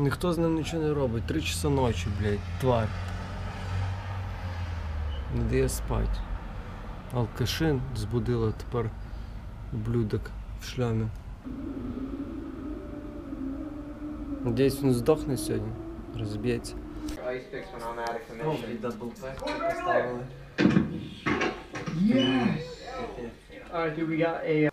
Ніхто з ним нічого не робить. 3 часа ночі, блядь, тварь. Не дає спать. Алкашин збудила тепер ублюдок в шльомі. Надіюсь, він здохне сьогодні. Розб'ється. О, блядь, даблпек поставили. Yes! Alright, dude, we got a...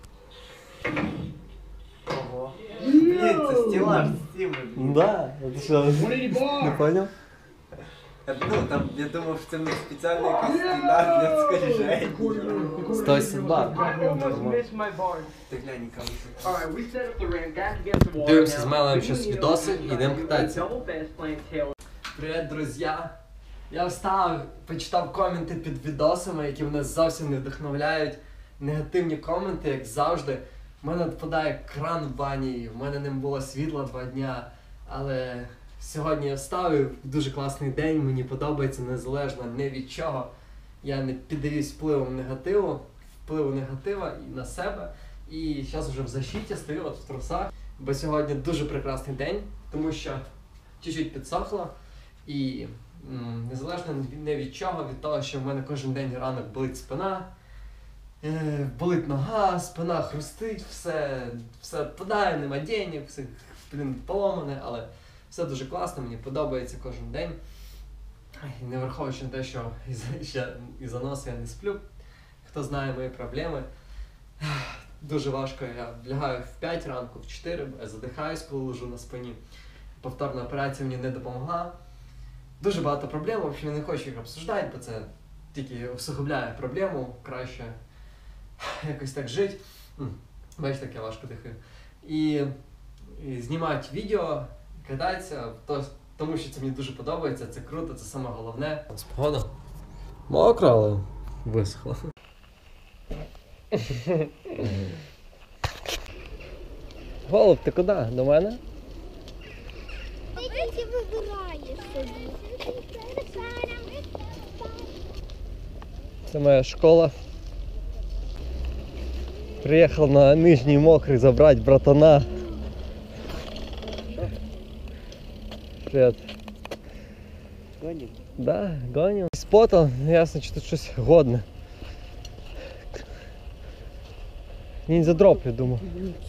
Ого. Блін, це стілаж з цими, блін. Да, це що? Не понял? Ну, там, я думав, що це не спеціальна якась стіна для скоріжень. 180 бар. Ти глянь, кому це. Alright, we set up the ramp, got to get some water. Дивимося з Мелем щось відоси і йдемо кататися. Double fast playing tail. Привіт, друзі! Я встав, почитав коменти під відосами, які мене зовсім не вдохновляють. Негативні коменти, як завжди. У мене впадає кран в бані, в мене не було світла 2 дня. Але сьогодні я встав і дуже класний день, мені подобається, незалежно ні від чого. Я не піддаюсь впливу негатива і на себе. І зараз вже в защиті стою от в трусах. Бо сьогодні дуже прекрасний день, тому що чуть-чуть підсохло. І незалежно ні від чого, від того, що в мене кожен день ранок болить спина, болить нога, спина хрустить, все відпадає, нема денег, все поломане, але все дуже класно, мені подобається кожен день. І не враховуючи на те, що із-за носа я не сплю, хто знає мої проблеми. Дуже важко, я лягаю в 5 ранку, в 4, бо я задихаюсь, коли лежу на спині. Повторна операція мені не допомогла. Дуже багато проблем, в общем, я не хочу їх обсуждати, бо це тільки усугубляє проблему, краще якось так жити. Бачите, як я важко дихаю. І знімати відео, кататися, тому що це мені дуже подобається, це круто, це саме головне. Погода мокра, але висохла. Голуб, ти куди? До мене? Ти вибираєш собі. Це моя школа. Приїхав на Нижній Мокрий забрати братана. Привет. Гоним? Да, гоним. Спотал, ясно, що тут щось годне. Ніндзя дроп, я думав.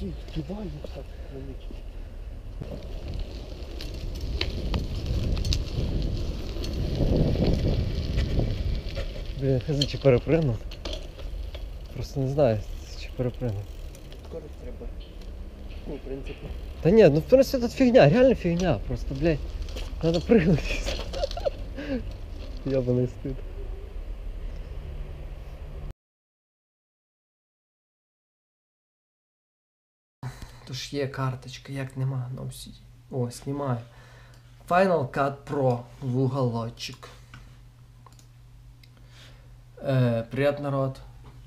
Блін, хз, чи перепригну? Просто не знаю, чи перепригну. Скоро треба. Ну, в принципі. Та ні, ну в принципі тут фігня, реально фігня. Просто, блядь, надо пригнутися. Ёбаний стид. Тож є карточка, як нема, ну всі. О, знімаю. Final Cut Pro в уголочек. Привет, народ.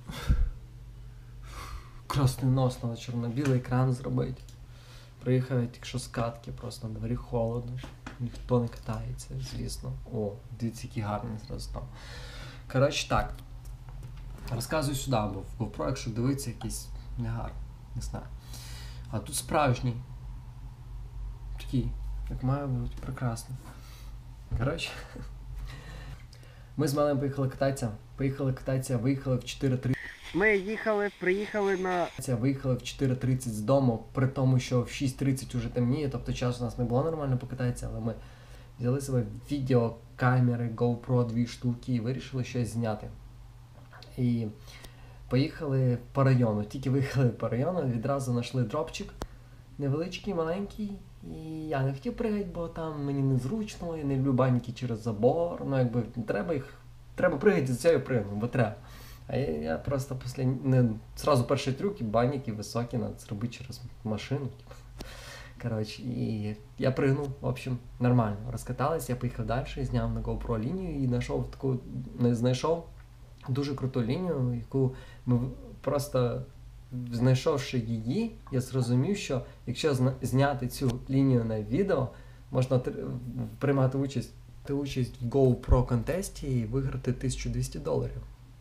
Красний нос, треба чорно-білий екран зробити. Приїхав я тільки що з катки, просто на дворі холодно. Ніхто не катається, звісно. О, дивіться, який гарний зразу там. Коротше так. Розказую сюди, бо в GoPro, якщо дивитися, якийсь негарний, не знаю. А тут справжній. Такий, як має бути, прекрасний. Коротше. Ми з Малем поїхали кататися, виїхали в 4:30. Приїхали Виїхали в 4:30 з дому, при тому, що в 6:30 вже темніє, тобто часу у нас не було нормально покататися, але ми взяли себе відеокамери, GoPro 2 штуки і вирішили щось зняти. І поїхали по району. Тільки виїхали по району, відразу знайшли дропчик невеличкий, маленький. І я не хотів пригати, бо там мені незручно, я не люблю баньки через забор, ну якби треба пригати, за це я пригну, бо треба. А я просто сразу перший трюк, і баніки високі, треба зробити через машину. Коротше, і я пригнув, в общем, нормально. Розкатались, я поїхав далі, зняв на GoPro лінію і знайшов дуже круту лінію, яку ми просто, знайшовши її, я зрозумів, що якщо зняти цю лінію на відео, можна приймати участь в GoPro контесті і виграти $1200.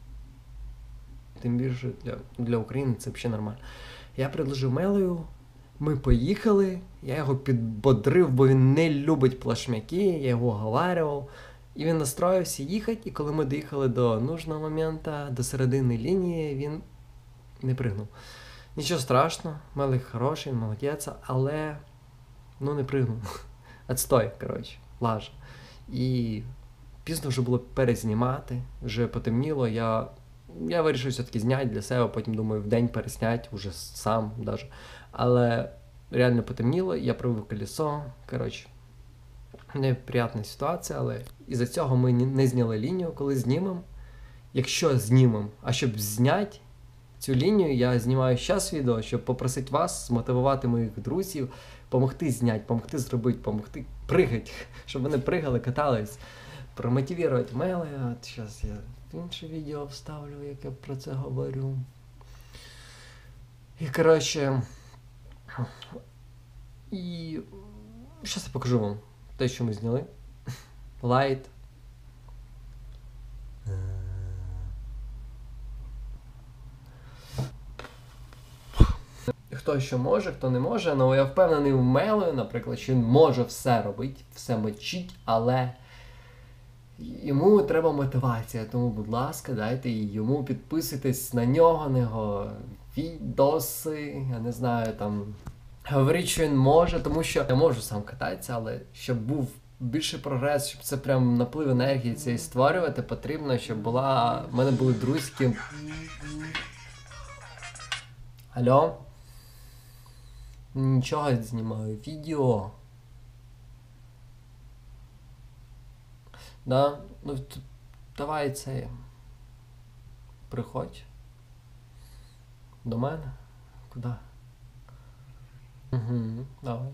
Тим більше для України це взагалі нормально. Я предложив Мелею Ми поїхали, я його підбодрив, бо він не любить плашмяки, я його оговарював. І він настроївся їхати, і коли ми доїхали до нужного моменту, до середини лінії, він не пригнув. Нічого страшного, Мелик хороший, молодець, але не пригнув. Отстой, коротше, лажа. І пізно вже було перезнімати, вже потемніло, я вирішив все-таки зняти для себе, потім думаю, в день пересняти, уже сам даже. Але реально потемніло, я пробив колесо, коротше, неприятна ситуація, але із-за цього ми не зняли лінію, коли знімемо. Якщо знімемо, а щоб зняти цю лінію, я знімаю зараз відео, щоб попросити вас змотивувати моїх друзів, допомогти зняти, допомогти зробити, допомогти пригати, щоб вони пригали, катались, промотивувати мели. От зараз я інше відео вставлю, як я про це говорю. І, коротше, і зараз я покажу вам те, що ми зняли. Light. Хто що може, хто не може, але я впевнений в Мелою, наприклад, що він може все робити, все мочить, але йому треба мотивація, тому, будь ласка, дайте йому, підписуйтесь на нього, на його відоси, я не знаю, там, говоріть, що він може, тому що я можу сам кататися, але щоб був більший прогрес, щоб це прям наплив енергії цієї створювати, потрібно, щоб в мене були друзі. Алло? Нічого, знімаю відео. Да? Давай це. Приходь. До мене? Куди? Давай.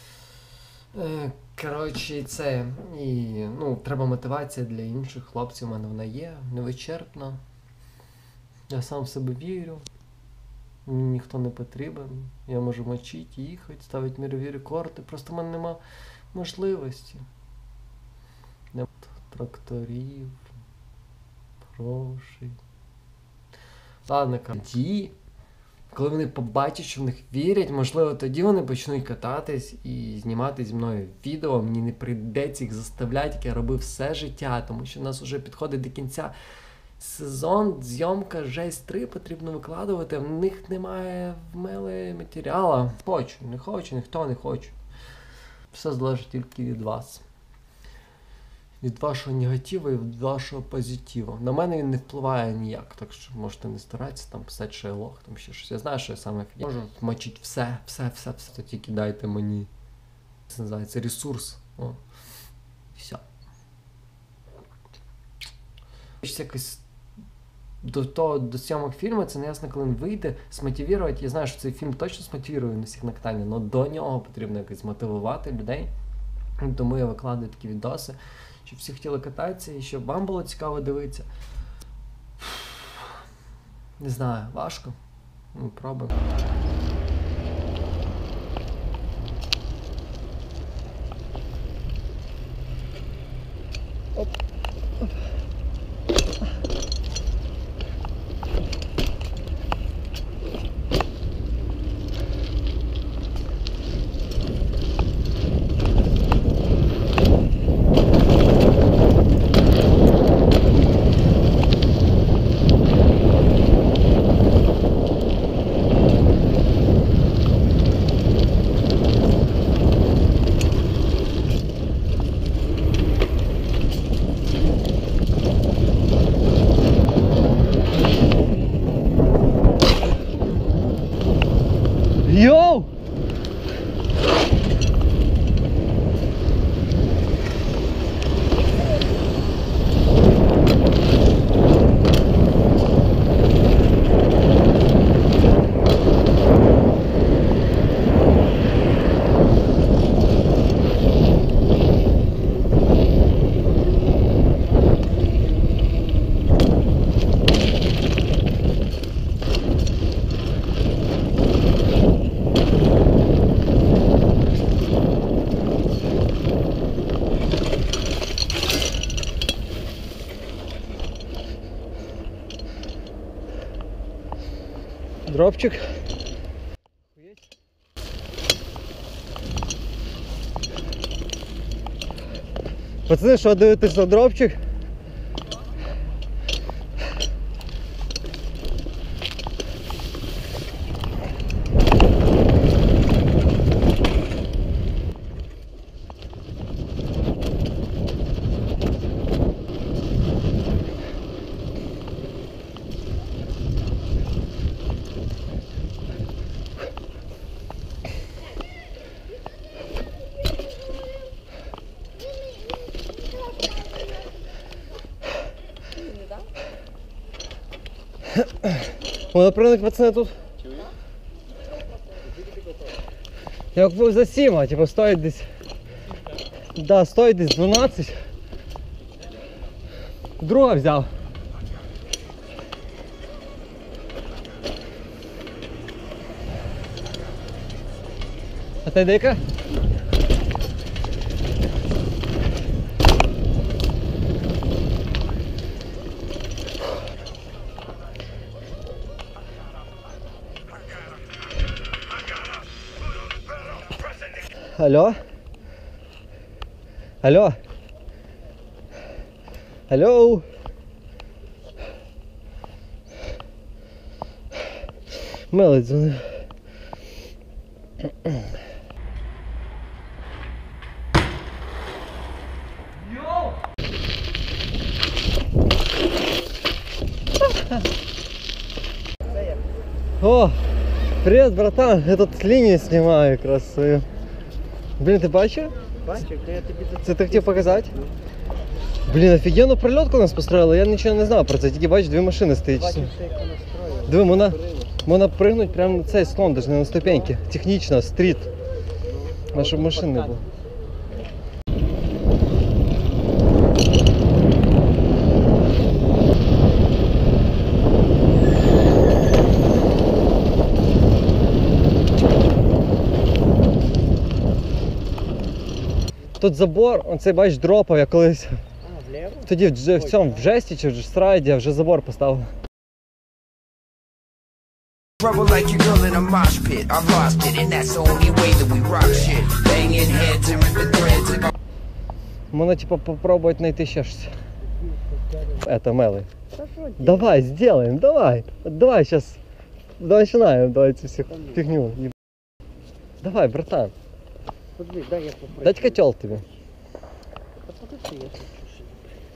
Коротше, це. І, треба мотивація для інших хлопців, у мене вона є, невичерпна. Я сам в себе вірю. Мені ніхто не потрібен. Я можу мочити, їхати, ставити мірові рекорди. Просто в мене нема можливості. Нема тракторів, грошей. Ладно, тоді, коли вони побачать, що в них вірять, можливо, тоді вони почнуть кататись і знімати зі мною відео. Мені не прийдеться їх заставляти, як я робив все життя, тому що в нас вже підходить до кінця сезон, зйомка, жесть 3 потрібно викладувати, в них немає в Мели матеріалу. Не хочу, ніхто не хоче. Все залежить тільки від вас. Від вашого негативу і від вашого позитиву. На мене він не впливає ніяк, так що можете не старатися, там писати, що я лох, там ще щось. Я знаю, що я саме можу вмочити все, то тільки дайте мені. Це називається ресурс. О. Все. Якось до зйомок фільму, це не ясно, коли він вийде, смотивувати. Я знаю, що цей фільм точно смотивує на всіх на катання, але до нього потрібно якось мотивувати людей. Тому я викладаю такі відоси, щоб всі хотіли кататися і щоб вам було цікаво дивитися. Не знаю, важко. Пробуємо. Йоу! Дропчик. Пацани, що дивитесь на дропчик? Монопринок, пацани, тут. Я купив за 7, а типу стоїть десь. Да, стоїть десь 12. Друга взяв. А ти дика? Алло? Алло? Алло? Мелий дзвонив. О, привет, братан, я тут линию снимаю якраз свою. Блін, ти бачив? Бачив, то я тобі за Це ти хотів показати? Блін, офігенну прольотку нас построїли, я нічого не знав про це, тільки бачиш, дві машини стоять. бачив, що яку настроїли. Диви, можна пригнути прямо на цей склон, навіть не на ступеньки. Технічно, стріт. А щоб машин не було. Тут забор, оцей бачиш, дропав я колись. А, вліво? Тоді в цьому, в жесті чи в страйді я вже забор поставив. Trouble like your girl in a mosh pit. I've lost it, and that's the only way that we rock shit. Banging heads and ripping threads. And Можна типа попробовать найти ще щось. Это мелый. Давай, сделаем, давай. Давай сейчас. Начинаем, давай цю всю фигню. Давай, братан. Подивись, дай я попробую. Дать котел тебе. Та подивись, я хочу ще.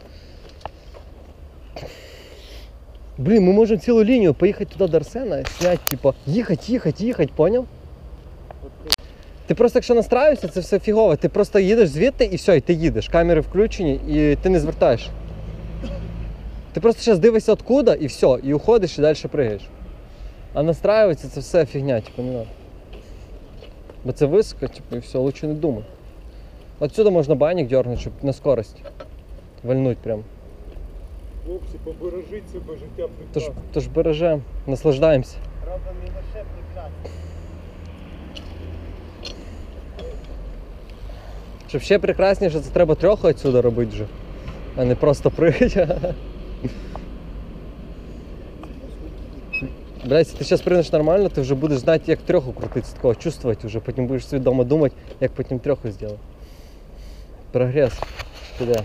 Блин, мы можем целую линию поехать туда до Арсена, снять, типа, ехать, понял? Ти просто, якщо настраюєшся, це все фігово. Ти просто їдеш звідти і все, і ти їдеш. Камери включені і ти не звертаєш. Ти просто зараз дивишся откуда і все, і уходиш і далі пригаєш. А настраюватися це все фігня, типу, не надо. Бо це високо, типу, і все, лучше не думай. Отсюда можна байник дернути, щоб на скорость вальнуть прям. Хлопці, побережіть себе, життя прекрасне. Тож бережемо, наслаждаємося. Робимо не лише прекрасно. Щоб ще прекрасніше, це треба трьоху отсюда робити вже, а не просто пригати. Блядь, якщо ти зараз прийдеш нормально, ти вже будеш знати, як трьоху крутити, такого чувствувати вже, потім будеш свідомо думати, як потім трьоху зробити. Прогрес піде.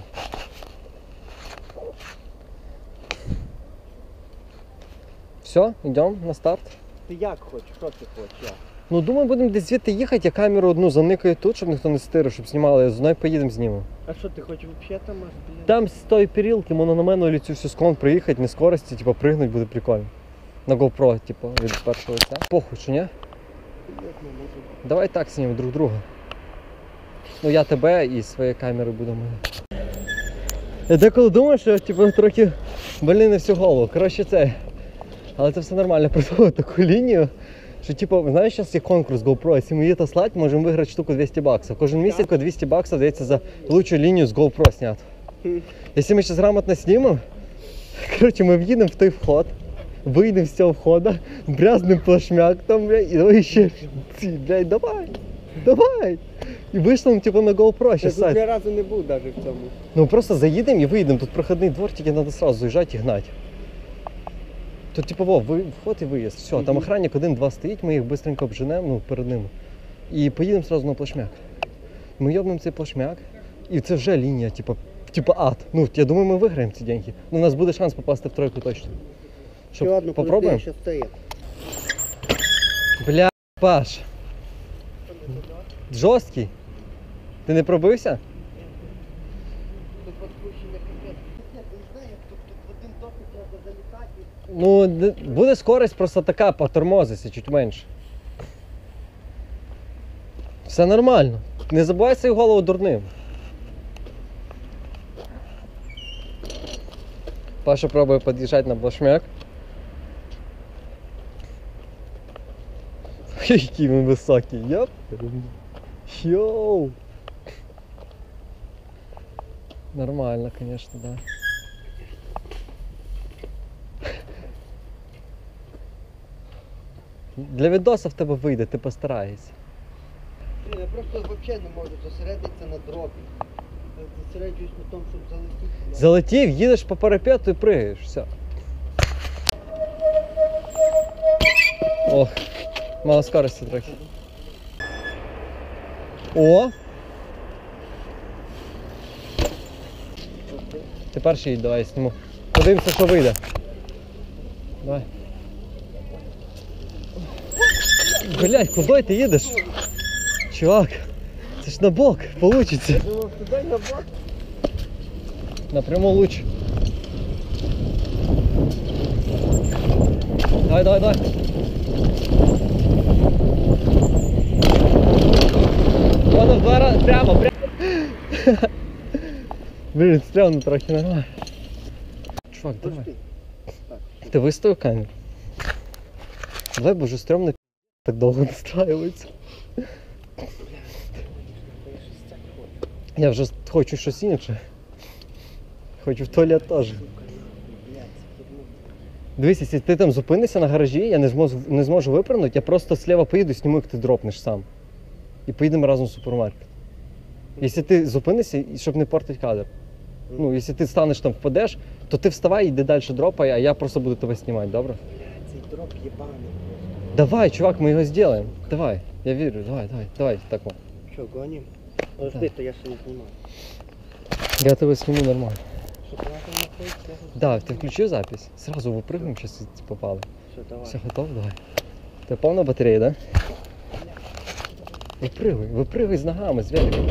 Все, йдемо на старт. Ти як хочеш? Що ти хочеш? Як? Ну, думаю, будемо десь звідти їхати, я камеру одну заникаю тут, щоб ніхто не стирив, щоб знімали, з мною поїдемо знімемо. А що ти хочеш взагалі там аж, блін? Там з тої перілки можна на мене цю всю склон приїхати, на скорості, типу, пригнути буде прикольно. На GoPro, типу, від першого лиця. Похуй, що ні? Давай так знімемо друг друга. Ну я тебе і своєю камерою буду мене. Я деколи думаю, що типу, трохи больний на всю голову. Коротше це. Але це все нормально. Придумав таку лінію, що типу, знаєш, зараз є конкурс GoPro, якщо ми її таслать, можемо виграти штуку 200 баксів. Кожен місяць 200 баксів дається за лучшу лінію з GoPro снято. Якщо ми зараз грамотно знімемо, коротше, ми в'їдемо в той вход, вийдемо з цього входу, брязнемо плашмяк там, блядь, і давай ще, блядь, давай. І вийшло, типу, на GoPro Я щас тут сайт. ні разу не був навіть в цьому. Ну просто заїдемо і вийдемо, тут проходний двор, тільки треба одразу заїжджати і гнати. Тут типу, вход і виїзд, все, там охранник 1-2 стоїть, ми їх швидко обженемо, ну, перед ними. І поїдемо одразу на плашмяк. Ми йобнемо цей плашмяк І це вже лінія, типа ад. Ну, я думаю, ми виграємо ці деньги. Ну, у нас буде шанс попасти в тройку точно. Що, Ще одну попробуємо? що стоїть. Бля, Паш. Жорсткий. Ти не пробився? Тут підключення капець. Я не знаю, тут в один топик треба залітати. Ну, буде скорість просто така, потормозиться чуть менше. Все нормально. Не забувай свою голову дурним. Паша пробує під'їжджати на плашмяк. Який він високий, йоп. Йоу. Нормально, конечно, да. Для відоса в тебе вийде, ти постараєшся. Блін, я просто взагалі не можу зосередитися на дропі. Я зосереджуюсь на тому, щоб залетіти. Залетів, їдеш по парапету і пригаєш, все. Ох, мало скорості трохи. О! Ти перший їдь, давай я зніму. Подивимося, що вийде. Давай. Блядь, куди ти їдеш? Чувак, це ж на бок, получиться. Думав, туди на бок. Напряму луч. Давай, давай, давай. Воно в два рази, прямо, прямо. Блін, стрьомно трохи, нормально. Чувак, давай. Ти виставив камеру? Давай, бо вже стрьомно так довго настраюється. Я вже хочу щось інше. Хочу в туалет теж. Дивись, якщо ти там зупинишся на гаражі, я не зможу випрыгнути, я просто слева поїду, сніму, як ти дропнеш сам. І поїдемо разом в супермаркет. Якщо ти зупинишся, щоб не портити кадр. Ну, якщо ти станеш там, впадеш, то ти вставай і йди далі дропай, а я просто буду тебе знімати, добре? Цей дроп єбаний просто. Давай, чувак, ми його зробимо. Давай, я вірю, давай, так. Що, гоним? Подожди, то я ще не знімаю. Я тебе сніму нормально. Що, ти на ходить? Да, ти включив запись? Сразу випрыгнемо, зараз попали. Що, давай. Все, готов? Давай. Ти повна батарея, да? Випрыгуй з ногами, з велика.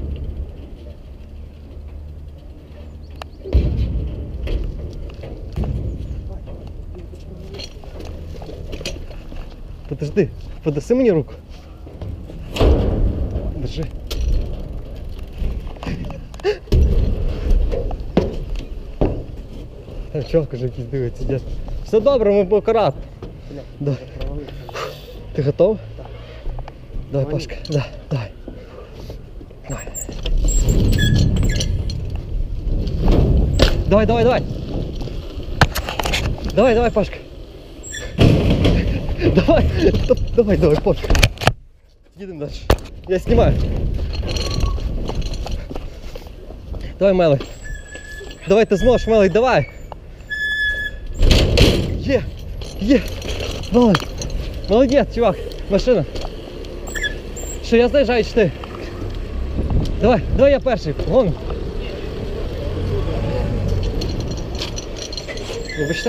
Подожди, подаси мені руку. Держи. Там чувак уже якийсь дивиться, дід. Все добре, ми акуратно. Давай. Ти готов? Так. Давай, Пашка, да, давай. Давай. Давай, Пашка. Давай, Пашка. Їдемо далі. Я знімаю. Давай, Мелий. Давай, ти зможеш, Мелий, давай. Є. Молодець, чувак. Машина. Що, я заїжджаю, чи ти? Давай я перший. Вон. Вибачте.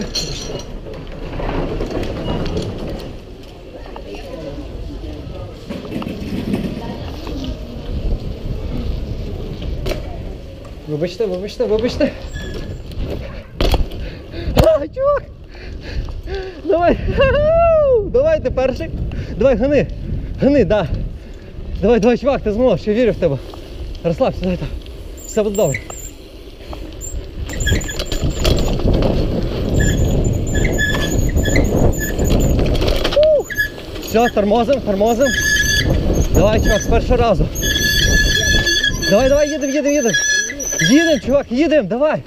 Вибачте. А, чувак! Давай ти перший. Давай, гани, да. Давай, чувак, ти зможеш, я вірю в тебе. Розслабся, давай так. Все буде добре. Все, тормозим. Давай, чувак, з першого разу. Давай, їдемо. Їдемо, чувак, давай.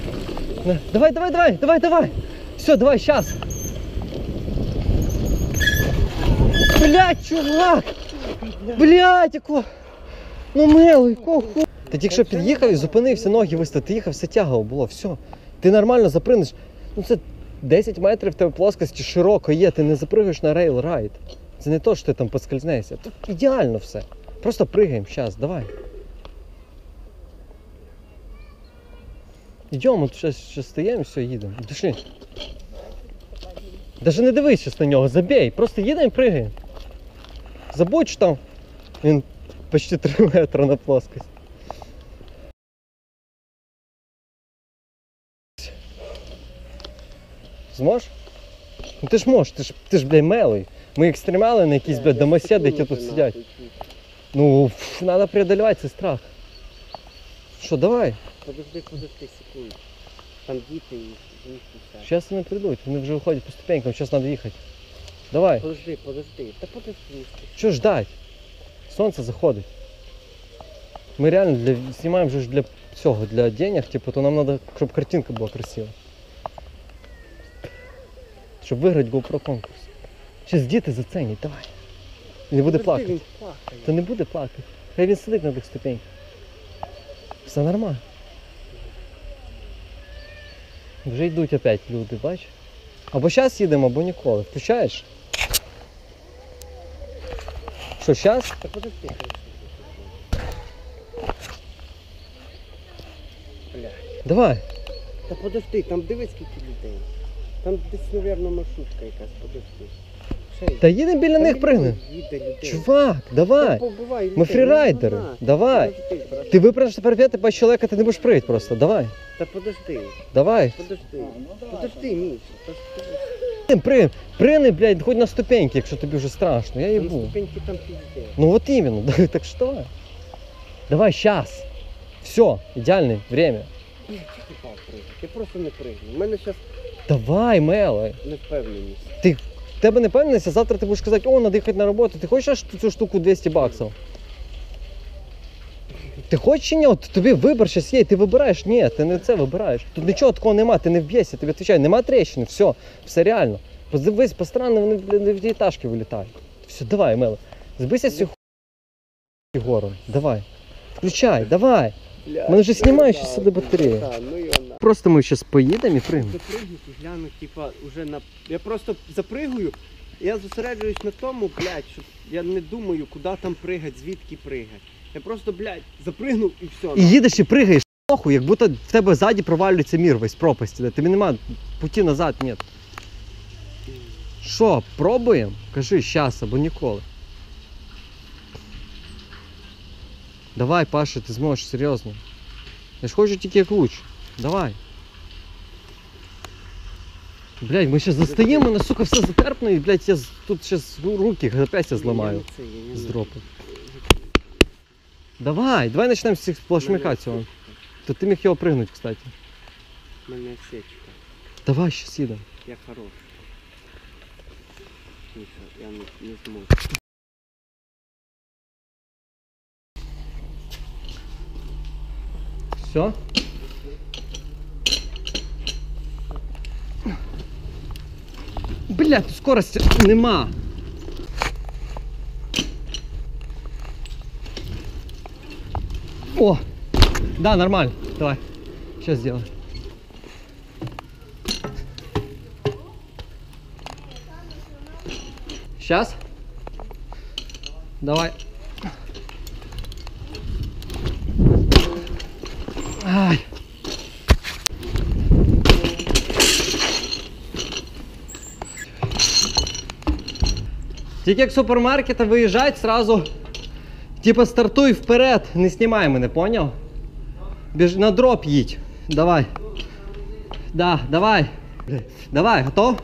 Давай. Все, давай, щас. Блядь, чувак. Блядь, яко. Ну, Мелий, якого ху... Ти тільки що під'їхав і зупинився, ноги виставив. Ти їхав, все тягаво було, все. Ти нормально запригнеш. Ну це 10 метрів в тебе плоскості широко є, ти не запригаєш на рейл-райд. Це не то, що ти там поскользнешся. Тут ідеально все. Просто пригаємо, щас, давай. Йдемо, тут ще стоїмо, все, їдемо. Пішли. Даже не дивись щас на нього, забей. Просто їдемо і пригаємо. Забудь, що там він почти 3 метри на плоскость. Зможеш? Ну ти ж можеш, ти ж, блядь, мелий. Ми екстремали на якісь, блядь, домоседи, які тут сидять. Ну, треба преодолевати цей страх. Що, давай? Подожди секунду. Там діти і все. Зараз вони прийдуть, вони вже виходять по ступенькам, зараз треба їхати. Давай. Подожди. Та подожди. Що ждать? Сонце заходить. Ми реально знімаємо вже для цього, для денег, типу, то нам треба, щоб картинка була красива. Щоб виграти GoPro конкурс. Зараз діти заценять, давай. Не буде плакати. Він плакає. Та не буде плакати. Хай він сидить на тих ступеньках. Все нормально. Вже йдуть опять люди, бач? Або зараз їдемо, або ніколи. Включаєш? Що, зараз? Та подожди. Бля. Давай. Та подожди, там дивись скільки людей. Там десь, мабуть, маршрутка якась, подожди. Ще Та їдемо біля них пригнемо. Їде людей. Чувак, давай. Та побивай людей. Ми фрірайдери. Ну, Давай. Подожди, брат. Ти випрыгнеш тепер 5 чоловіка, ти не будеш пригати просто. Давай. Та подожди. Давай. Подожди, Міша. Та ж Пригни, блядь, хоч на ступеньки, якщо тобі вже страшно. Я там їбу. ступеньки там пізде. Ну вот именно. Так що давай. Давай, щас. Все, ідеальне время. Я впав пригати. Я просто не пригну. У мене зараз Давай, Меле. невпевненість. В тебе не певненість, а завтра ти будеш казати, о, надо їхати на роботу. Ти хочеш цю штуку 200 баксів? Ти хочеш чи ні? От тобі вибір зараз є, і ти вибираєш. Ні, ти не це вибираєш. Тут нічого такого нема, ти не вб'єшся, тобі відповідаю, нема трещини, все реально. Подивись, по странам вони в дієтажки вилітають. Все, давай, Меле. Збийся з цього гору. Давай. Включай, давай. Мене вже знімають ще сюди батареї. Та, ну і вона. Просто ми зараз поїдемо і приймемо. Запригнуть і гляну, типа, уже на... Я просто запригую, я зосереджуюсь на тому, блядь, що я не думаю, куди там пригати, звідки пригати. Я просто, блядь, запригнув і все. І їдеш і пригаєш, нахуй, як будто в тебе ззаді провалюється мір весь пропасті. Де тобі нема путі назад, ні. Що, пробуємо? Кажи, щас або ніколи. Давай, Паша, ти зможеш, серйозно. Я ж хочу тільки як лучше. Давай. Блядь, ми зараз застоїмо, мене, сука, все затерпно, і, блядь, я тут зараз руки опять я зламаю з дропу. Давай почнемо з цих плашмяка цього. То ти міг його пригнути, кстати. У мене сечка, Давай, щас їдемо. я хороший. Міша, я не зможу. Все? Блядь, тут скорості нема. О! Да, нормально. Давай. Сейчас сделаем. Сейчас. Давай. Ай. Тільки як з супермаркета виїжджать, сразу типа стартуй вперед, не знімай мене, поняв? На дроп їдь. Давай. Да, давай. Давай, готов?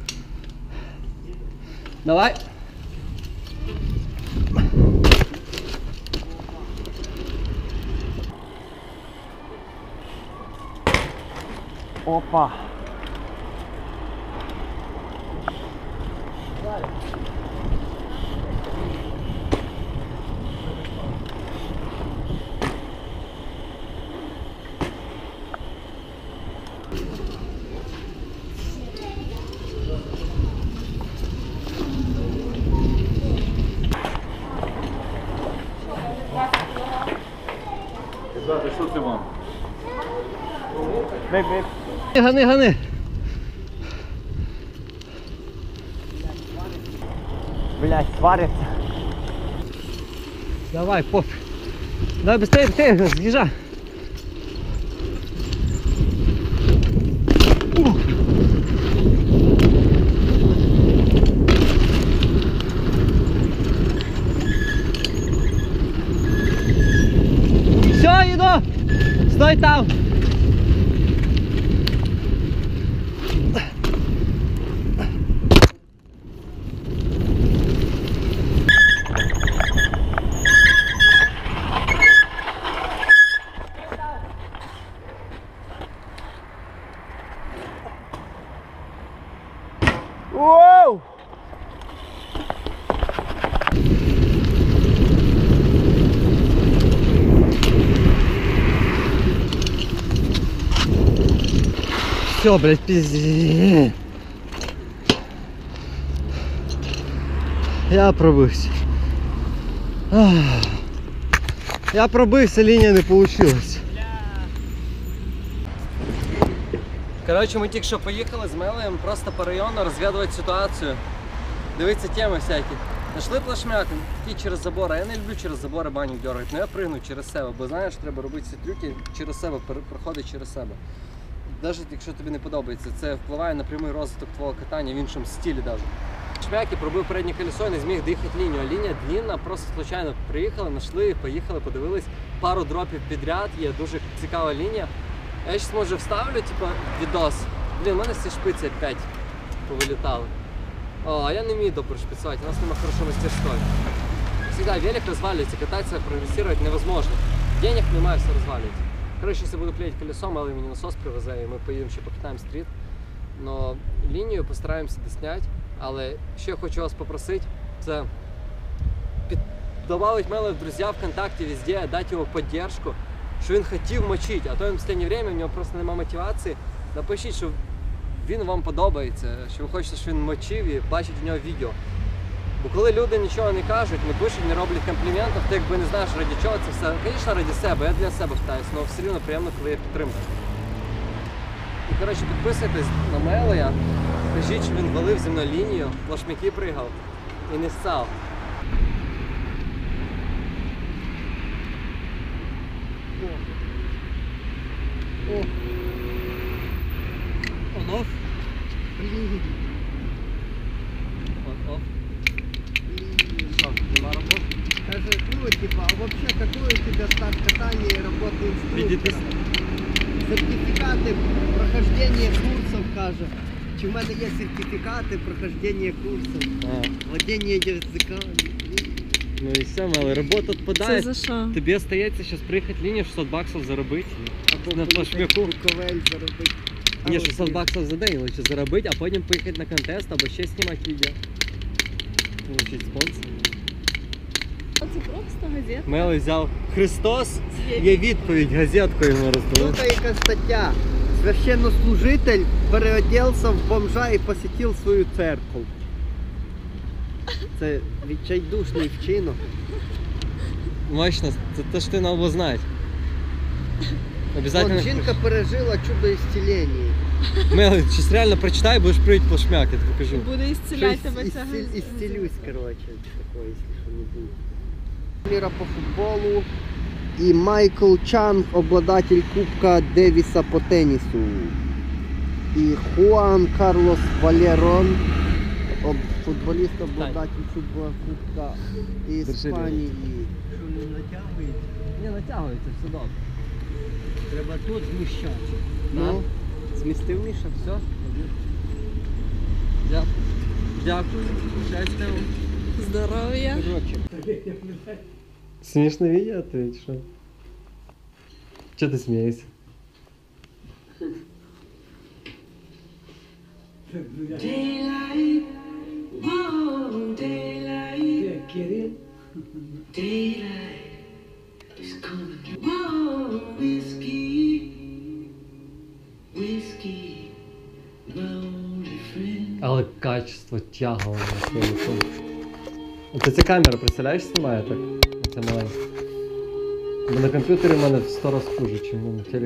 Давай. Опа. Ребята, що це вам? Гани, гани. Блядь, свариться. Давай, пофиг. Давай быстрее, быстрее, съезжай. Все, иду! Стой там! Воу! Все, блядь, пиздец. Я пробився. Я пробився, лінія не получилась. Коротше, ми тільки що поїхали з Мелеєм просто по району розвідувати ситуацію. Дивитися теми всякі. Нашли плашмяк, такий через забор, а я не люблю через забори баню дергати, але я пригну через себе, бо знаєш, треба робити ці трюки через себе, проходить через себе. Навіть якщо тобі не подобається, це впливає на прямий розвиток твого катання в іншому стилі навіть. Шмяки пробив переднє колесо і не зміг доїхати лінію. Лінія длинна, просто случайно приїхали, знайшли, поїхали, подивились. Пару дропів підряд, є дуже цікава лінія. Я зараз може вставлю, типу, відос. Блін, у мене всі шпиці опять повилітали. А я не вмію добре шпицувати, у нас немає хорошого мастерства. Всегда велик розвалюється, кататися, прогрессировать невозможно. Денег немає, все розвалюється. Коротше, якщо буду клеїти колесо, але мені насос привезе, і ми поїдемо ще покатаємо стріт. Но лінію постараємося досняти, але ще хочу вас попросити, це добавить Меле в друзі ВКонтакте везде, дати йому підтримку, що він хотів мочити, а то він в останнє время, в нього просто немає мотивації. Напишіть, що він вам подобається, що ви хочете, щоб він мочив і бачить в нього відео. Бо коли люди нічого не кажуть, не пишуть, не роблять компліментів, ти якби не знаєш раді чого це все. Звісно, раді себе, я для себе питаюсь, але все рівно приємно, коли є підтримка. І, коротше, підписуйтесь на Мелея, кажіть, що він валив зі мною лінію, плашмяки пригав і не ссав. On-off? On-off? Что, нема работы? Скажи, ну, типа, а вообще какой у тебя старт катания и работы инструктором? Сертификаты прохождения курсов, каже. Чи в мене є сертифікати прохождення курсів, владіння язиками. Ну і все, Меле, робота відпадає. Це за що? Тобі остається зараз приїхати лінію 600 баксів заробити. Або На плашмяку. Буковель заробити. Ні, 600 баксів за день лише заробити, а потім поїхати на контест або ще знімати відео. Получить спонсор. Це просто газета. Меле взяв Христос, є відповідь, газетку йому роздали. Тут яка стаття. Священнослужитель переоделся в бомжа і посетив свою церкву. Це відчайдушний вчинок. Мощно, це те, що ти треба знати. Вон, жінка пережила чудо ісцілення. Меле, щось реально прочитай, будеш прийти плашмяк, я тобі покажу. Буде ісціляти тебе ця газета. Исцелюсь, короче, такое, если что не будет. Мира по футболу и Майкл Чанг, обладатель Кубка Дэвиса по теннису. И Хуан Карлос Валерон, футболист, обладатель Кубка Испании. Что, не натягиваете? Не натягується, все добре. Треба тут зміщати. Ну, Змістив Міша? все. Дякую. Дякую. Щастя вам. Здоров'я. Смешное видео ты, что? Че ты смеешься? Daylight, whoa, daylight, daylight is coming. Whoa, whiskey, whiskey, lonely friend. Але качество тягово на своєму фоні. Оце ця камера, представляєш, знімає так? Оце маленька. Бо на комп'ютері в мене в 100 раз хуже, ніж на телефоні.